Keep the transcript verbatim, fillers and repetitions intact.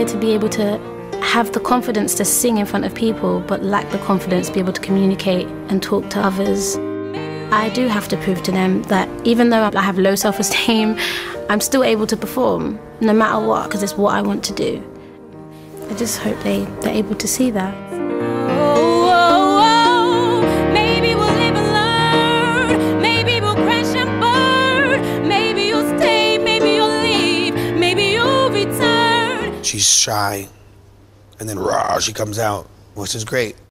idea to be able to have the confidence to sing in front of people, but lack the confidence to be able to communicate and talk to others. I do have to prove to them that even though I have low self-esteem, I'm still able to perform, no matter what, because it's what I want to do. I just hope they, they're able to see that. Oh, oh, oh. Maybe we'll live and learn. Maybe we'll crash and burn. Maybe you'll stay, maybe you'll leave, maybe you'll return. She's shy, and then rah, she comes out, which is great.